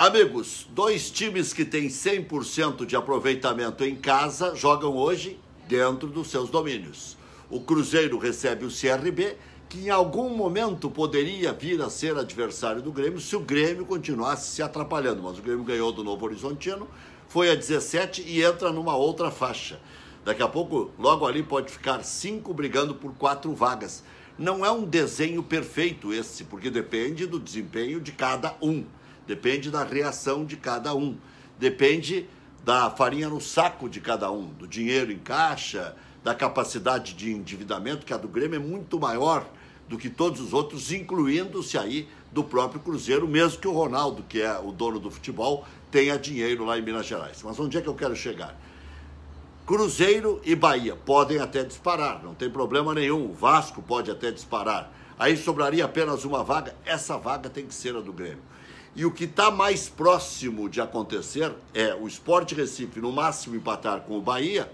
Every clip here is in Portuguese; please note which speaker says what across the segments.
Speaker 1: Amigos, dois times que têm 100% de aproveitamento em casa jogam hoje dentro dos seus domínios. O Cruzeiro recebe o CRB, que em algum momento poderia vir a ser adversário do Grêmio se o Grêmio continuasse se atrapalhando. Mas o Grêmio ganhou do Novo Horizontino, foi a 17 e entra numa outra faixa. Daqui a pouco, logo ali, pode ficar 5 brigando por 4 vagas. Não é um desenho perfeito esse, porque depende do desempenho de cada um. Depende da reação de cada um. Depende da farinha no saco de cada um, do dinheiro em caixa, da capacidade de endividamento, que a do Grêmio é muito maior do que todos os outros, incluindo-se aí do próprio Cruzeiro, mesmo que o Ronaldo, que é o dono do futebol, tenha dinheiro lá em Minas Gerais. Mas onde é que eu quero chegar? Cruzeiro e Bahia podem até disparar, não tem problema nenhum. O Vasco pode até disparar. Aí sobraria apenas uma vaga. Essa vaga tem que ser a do Grêmio. E o que está mais próximo de acontecer é o Sport Recife, no máximo, empatar com o Bahia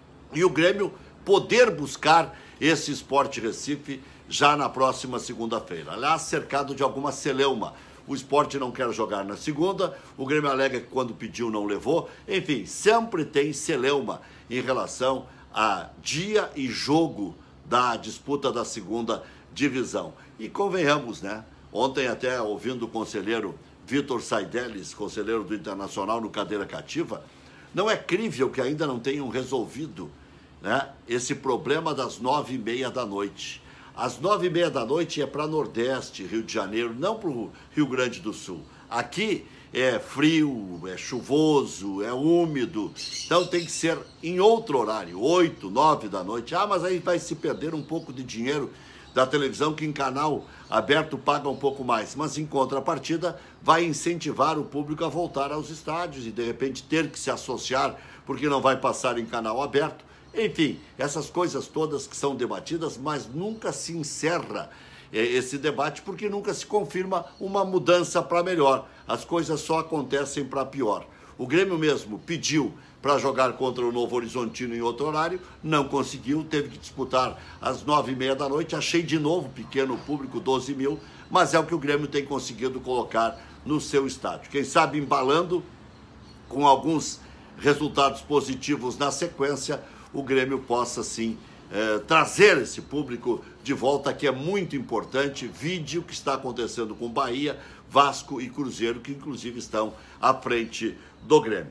Speaker 1: e o Grêmio poder buscar esse Sport Recife já na próxima segunda-feira. Aliás, cercado de alguma celeuma. O Sport não quer jogar na segunda, o Grêmio alega que quando pediu não levou. Enfim, sempre tem celeuma em relação a dia e jogo da disputa da segunda divisão. E convenhamos, né? Ontem até ouvindo o conselheiro Vitor Saideles, conselheiro do Internacional no Cadeira Cativa, não é crível que ainda não tenham resolvido, né, esse problema das 9h30 da noite. Às 9h30 da noite é para Nordeste, Rio de Janeiro, não para o Rio Grande do Sul. Aqui é frio, é chuvoso, é úmido, então tem que ser em outro horário, 8, 9 da noite. Ah, mas aí vai se perder um pouco de dinheiro da televisão, que em canal aberto paga um pouco mais, mas em contrapartida vai incentivar o público a voltar aos estádios e de repente ter que se associar porque não vai passar em canal aberto. Enfim, essas coisas todas que são debatidas, mas nunca se encerra esse debate porque nunca se confirma uma mudança para melhor. As coisas só acontecem para pior. O Grêmio mesmo pediu para jogar contra o Novo Horizontino em outro horário, não conseguiu, teve que disputar às 9h30 da noite. Achei de novo pequeno público, 12 mil, mas é o que o Grêmio tem conseguido colocar no seu estádio. Quem sabe embalando com alguns resultados positivos na sequência, o Grêmio possa sim trazer esse público de volta, que é muito importante. Vide o que está acontecendo com Bahia, Vasco e Cruzeiro, que inclusive estão à frente do Grêmio.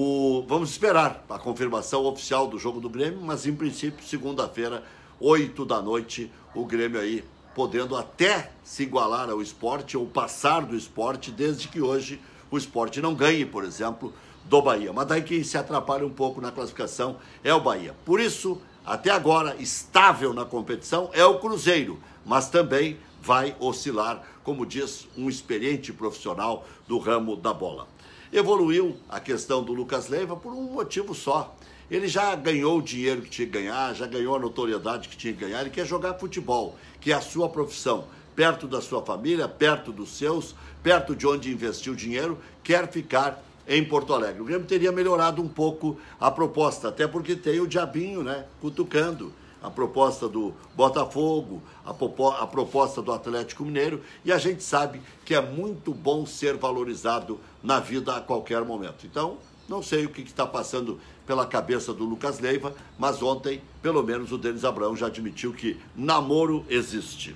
Speaker 1: Vamos esperar a confirmação oficial do jogo do Grêmio, mas em princípio, segunda-feira, 8 da noite, o Grêmio aí podendo até se igualar ao Sport ou passar do Sport, desde que hoje o Sport não ganhe, por exemplo, do Bahia. Mas daí quem se atrapalha um pouco na classificação é o Bahia. Por isso, até agora, estável na competição é o Cruzeiro, mas também vai oscilar, como diz um experiente profissional do ramo da bola. Evoluiu a questão do Lucas Leiva por um motivo só. Ele já ganhou o dinheiro que tinha que ganhar, já ganhou a notoriedade que tinha que ganhar. Ele quer jogar futebol, que é a sua profissão, perto da sua família, perto dos seus, perto de onde investiu o dinheiro, quer ficar em Porto Alegre. O Grêmio teria melhorado um pouco a proposta, até porque tem o diabinho, né, cutucando a proposta do Botafogo, a proposta do Atlético Mineiro, e a gente sabe que é muito bom ser valorizado na vida a qualquer momento. Então, não sei o que está passando pela cabeça do Lucas Leiva, mas ontem, pelo menos, o Denis Abraão já admitiu que namoro existe.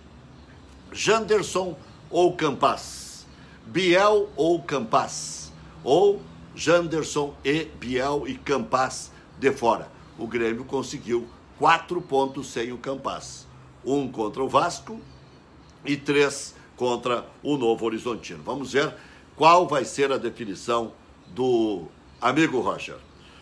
Speaker 1: Janderson ou Campaz? Biel ou Campaz? Ou Janderson e Biel e Campaz de fora? O Grêmio conseguiu 4 pontos sem o Campaz. 1 contra o Vasco e 3 contra o Novo Horizontino. Vamos ver qual vai ser a definição do amigo Roger.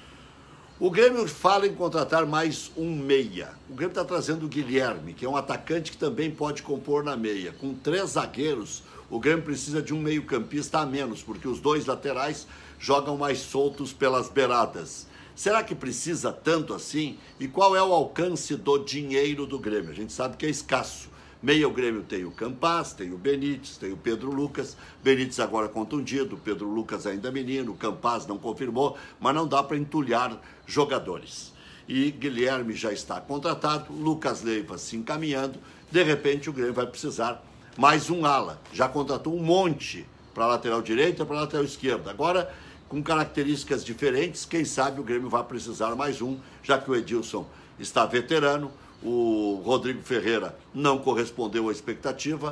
Speaker 1: O Grêmio fala em contratar mais um meia. O Grêmio está trazendo o Guilherme, que é um atacante que também pode compor na meia. Com 3 zagueiros, o Grêmio precisa de um meio-campista a menos, porque os 2 laterais jogam mais soltos pelas beiradas. Será que precisa tanto assim? E qual é o alcance do dinheiro do Grêmio? A gente sabe que é escasso. Meia, o Grêmio tem o Campaz, tem o Benítez, tem o Pedro Lucas. Benítez agora contundido, Pedro Lucas ainda menino, o Campaz não confirmou, mas não dá para entulhar jogadores. E Guilherme já está contratado, Lucas Leiva se encaminhando. De repente o Grêmio vai precisar mais um ala. Já contratou um monte para a lateral direita e para a lateral esquerda. Agora, com características diferentes, quem sabe o Grêmio vai precisar mais um, já que o Edilson está veterano, o Rodrigo Ferreira não correspondeu à expectativa,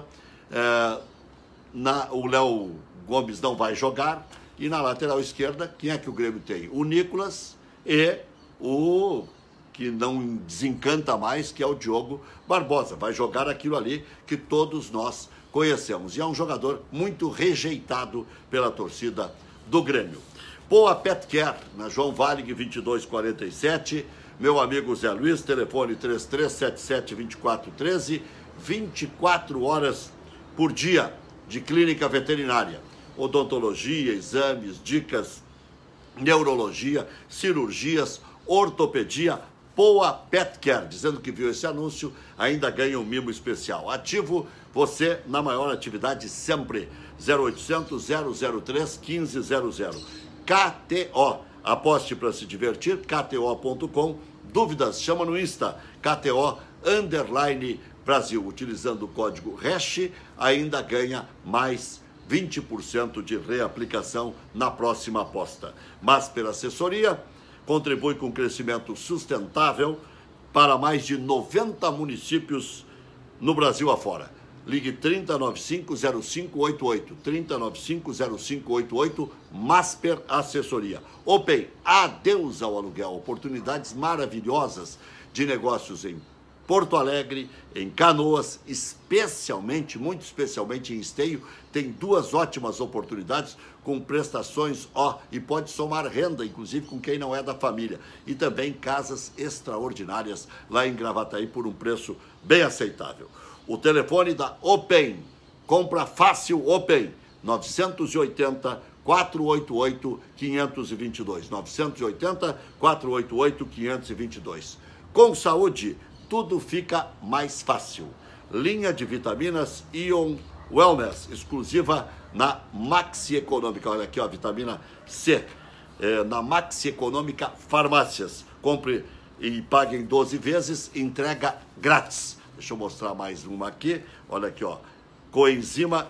Speaker 1: o Léo Gomes não vai jogar, e na lateral esquerda, quem é que o Grêmio tem? O Nicolas e o que não desencanta mais, que é o Diogo Barbosa. Vai jogar aquilo ali que todos nós conhecemos. E é um jogador muito rejeitado pela torcida do Grêmio. Poa Pet Care, na João Valig 2247. Meu amigo Zé Luiz, telefone 3377-2413, 24 horas por dia de clínica veterinária. Odontologia, exames, dicas, neurologia, cirurgias, ortopedia. Poa Pet Care, dizendo que viu esse anúncio, ainda ganha um mimo especial. Ativo você na maior atividade sempre. 0800 003 1500. KTO, aposte para se divertir, kto.com. Dúvidas, chama no Insta, KTO_Brasil. Utilizando o código HASH, ainda ganha mais 20% de reaplicação na próxima aposta. Masper Assessoria contribui com o crescimento sustentável para mais de 90 municípios no Brasil afora. Ligue 3095-0588, 3095-0588, Masper Assessoria. Open, adeus ao aluguel, oportunidades maravilhosas de negócios em Porto Alegre, em Canoas, muito especialmente em Esteio, tem 2 ótimas oportunidades com prestações, e pode somar renda, inclusive com quem não é da família. E também casas extraordinárias lá em Gravataí por um preço bem aceitável. O telefone da Open, compra fácil Open, 980-488-522, 980-488-522. Com saúde, tudo fica mais fácil. Linha de vitaminas Ion Wellness, exclusiva na Maxi Econômica. Olha aqui, ó, vitamina C, na Maxi Econômica Farmácias. Compre e pague em 12 vezes, entrega grátis. Deixa eu mostrar mais uma aqui. Olha aqui, ó, coenzima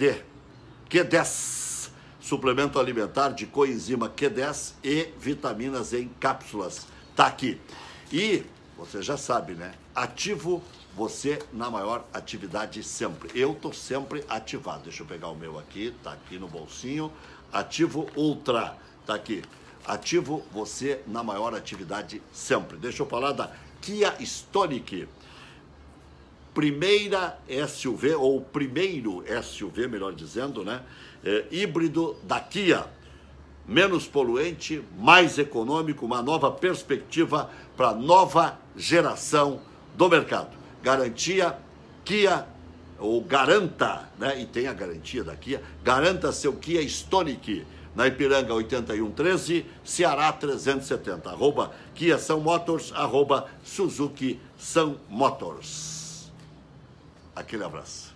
Speaker 1: Q10, suplemento alimentar de coenzima Q10 e vitaminas em cápsulas. Tá aqui. E você já sabe, né? Ativo você na maior atividade sempre. Eu tô sempre ativado. Deixa eu pegar o meu aqui, tá aqui no bolsinho. Ativo Ultra, tá aqui. Ativo você na maior atividade sempre. Deixa eu falar da Kia Stonic. Primeira SUV, ou primeiro SUV, melhor dizendo, né? Híbrido da Kia. Menos poluente, mais econômico, uma nova perspectiva para a nova geração do mercado. Garantia Kia, ou garanta, né? E tem a garantia da Kia, garanta seu Kia Stonic, na Ipiranga 8113, Ceará 370, @Kia São Motors, @Suzuki São Motors. Aquele abraço.